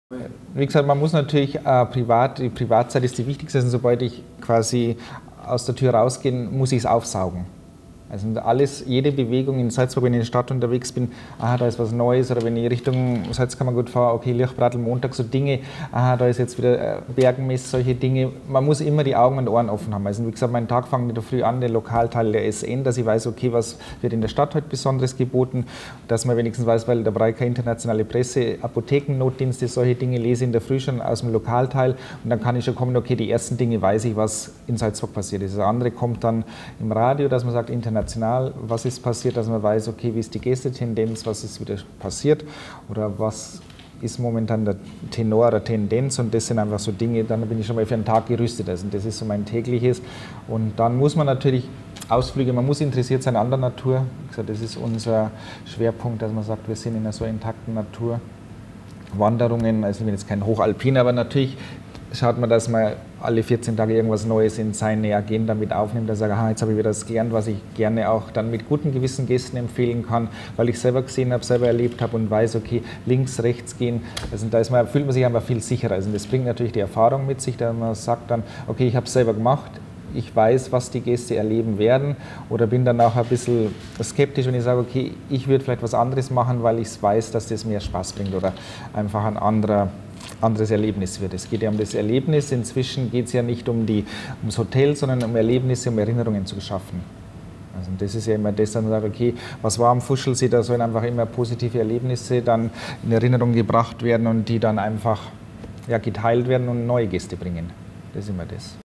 Wie gesagt, man muss natürlich die Privatzeit ist die wichtigste. Also sobald ich quasi aus der Tür rausgehe, muss ich es aufsaugen. Also jede Bewegung in Salzburg, wenn ich in der Stadt unterwegs bin, aha, da ist was Neues, oder wenn ich Richtung Salzkammergut fahre, okay, Lichtbratl Montag, so Dinge, aha, da ist jetzt wieder Bergenmess, solche Dinge. Man muss immer die Augen und Ohren offen haben. Also wie gesagt, mein Tag fängt in der Früh an, der Lokalteil der SN, dass ich weiß, okay, was wird in der Stadt heute Besonderes geboten, dass man wenigstens weiß, weil da brauche ich keine internationale Presse, Apothekennotdienste, solche Dinge lese ich in der Früh schon aus dem Lokalteil und dann kann ich schon kommen, okay, die ersten Dinge weiß ich, was in Salzburg passiert ist. Das andere kommt dann im Radio, dass man sagt, international, was ist passiert, dass man weiß, okay, wie ist die Gästetendenz, was ist wieder passiert oder was ist momentan der Tenor oder Tendenz, und das sind einfach so Dinge, dann bin ich schon mal für einen Tag gerüstet. Also das ist so mein tägliches, und dann muss man natürlich Ausflüge, man muss interessiert sein an der Natur. Wie gesagt, das ist unser Schwerpunkt, dass man sagt, wir sind in einer so intakten Natur. Wanderungen, also ich bin jetzt kein Hochalpiner, aber natürlich schaut man, dass man alle 14 Tage irgendwas Neues in seine Agenda mit aufnimmt, dass er sagt, aha, jetzt habe ich wieder das gelernt, was ich gerne auch dann mit gutem Gewissen Gästen empfehlen kann, weil ich selber gesehen habe, selber erlebt habe und weiß, okay, links, rechts gehen, also da fühlt man sich einfach viel sicherer. Also das bringt natürlich die Erfahrung mit sich, dass man sagt dann, okay, ich habe es selber gemacht, ich weiß, was die Gäste erleben werden, oder bin dann auch ein bisschen skeptisch, wenn ich sage, okay, ich würde vielleicht was anderes machen, weil ich weiß, dass das mehr Spaß bringt oder einfach ein anderes Erlebnis wird. Es geht ja um das Erlebnis. Inzwischen geht es ja nicht ums Hotel, sondern um Erlebnisse, um Erinnerungen zu schaffen. Also das ist ja immer das, dass man sagt, okay, was war am Fuschelsee, da sollen einfach immer positive Erlebnisse dann in Erinnerung gebracht werden und die dann einfach geteilt werden und neue Gäste bringen. Das ist immer das.